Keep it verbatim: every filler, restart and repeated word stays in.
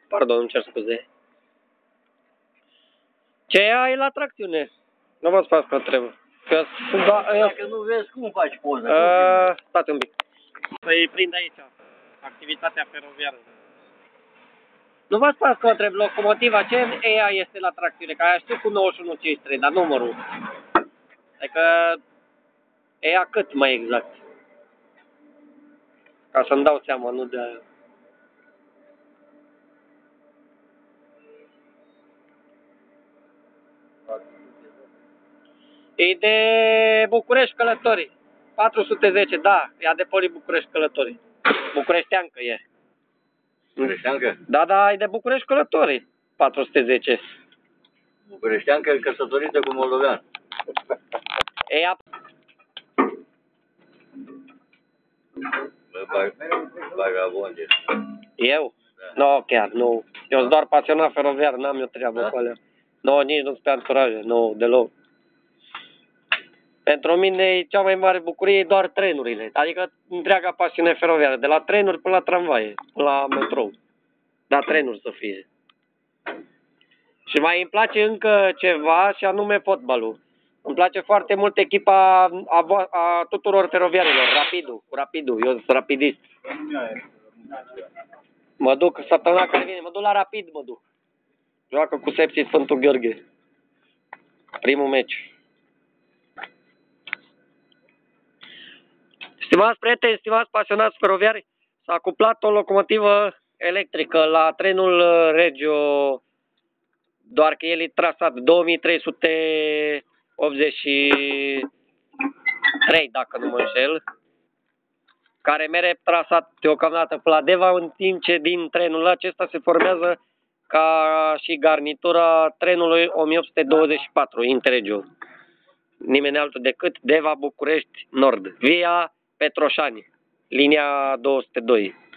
Pardon, îmi cer scuze. Ce ai la tracțiune? Nu vă fac că trebuie. Că sunt doar... Dacă nu vezi, cum faci poză? Uh, stați un pic. Să-i prind aici. Activitatea feroviară. Nu vă spus că o întreb locomotiva, ce E A este la tracțiune? Că aia știu cu nouăzeci și unu cincizeci și trei, dar numărul. Adică E A cât mai exact? Ca să-mi dau seama, nu de aia. E de București Călătorii. patru sute zece, da, e de Poli București Călătorii. Bucureșteancă e. Bucureșteancă? Da, da, e de București Călătorii. patru sute zece. Bucureșteancă e căsătorită cu moldovean. E a... Bă, vagabonde. Eu? Da. Nu, chiar, nu. Eu sunt doar pasionat feroviar, n-am eu treabă Da? cu alea. Nu, nici nu sunt pe anturaje, nu, deloc. Pentru mine cea mai mare bucurie e doar trenurile. Adică întreaga pasiune feroviară, de la trenuri până la tramvaie, până la metrou. Dar trenuri să fie. Și mai îmi place încă ceva, și anume fotbalul. Îmi place foarte mult echipa a, a tuturor feroviarilor, Rapidul, cu Rapidul, eu sunt rapidist. Mă duc săptămâna care vine, mă duc la Rapid, mă duc. Joacă cu Sepsi Sfântul Gheorghe. Primul meci. Stimați prieteni, stimați pasionați feroviari, s-a cuplat o locomotivă electrică la trenul Regio, doar că el e trasat două mii trei sute optzeci și trei, dacă nu mă înșel, care mere trasat deocamdată pe la Deva, în timp ce din trenul acesta se formează ca și garnitura trenului o mie opt sute douăzeci și patru Interregio. Nimeni altul decât Deva București Nord, via Petroșani, linia două sute doi.